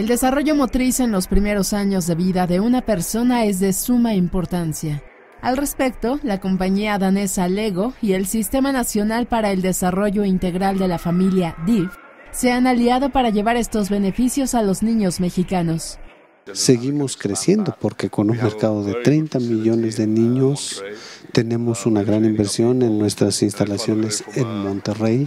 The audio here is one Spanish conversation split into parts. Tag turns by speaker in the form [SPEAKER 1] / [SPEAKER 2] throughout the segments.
[SPEAKER 1] El desarrollo motriz en los primeros años de vida de una persona es de suma importancia. Al respecto, la compañía danesa Lego y el Sistema Nacional para el Desarrollo Integral de la Familia, DIF, se han aliado para llevar estos beneficios a los niños mexicanos.
[SPEAKER 2] Seguimos creciendo porque con un mercado de 30 millones de niños tenemos una gran inversión en nuestras instalaciones en Monterrey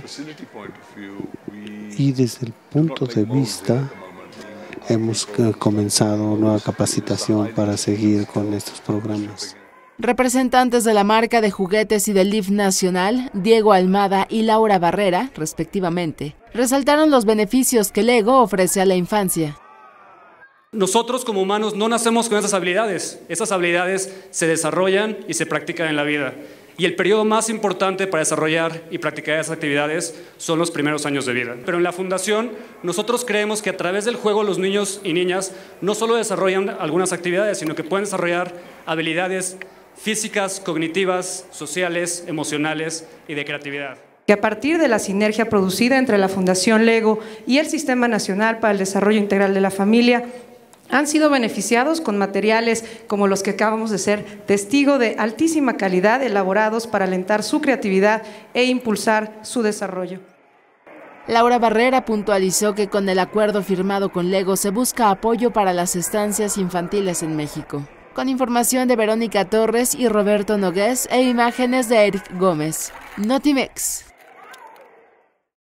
[SPEAKER 2] y desde el punto de vista hemos comenzado nueva capacitación para seguir con estos programas.
[SPEAKER 1] Representantes de la marca de juguetes y del DIF nacional, Diego Almada y Laura Barrera, respectivamente, resaltaron los beneficios que Lego ofrece a la infancia.
[SPEAKER 3] Nosotros como humanos no nacemos con esas habilidades se desarrollan y se practican en la vida. Y el periodo más importante para desarrollar y practicar esas actividades son los primeros años de vida. Pero en la Fundación nosotros creemos que a través del juego los niños y niñas no solo desarrollan algunas actividades, sino que pueden desarrollar habilidades físicas, cognitivas, sociales, emocionales y de creatividad.
[SPEAKER 4] Que a partir de la sinergia producida entre la Fundación Lego y el Sistema Nacional para el Desarrollo Integral de la Familia, han sido beneficiados con materiales como los que acabamos de ser testigo de altísima calidad, elaborados para alentar su creatividad e impulsar su desarrollo.
[SPEAKER 1] Laura Barrera puntualizó que con el acuerdo firmado con Lego se busca apoyo para las estancias infantiles en México. Con información de Verónica Torres y Roberto Nogués e imágenes de Eric Gómez. Notimex.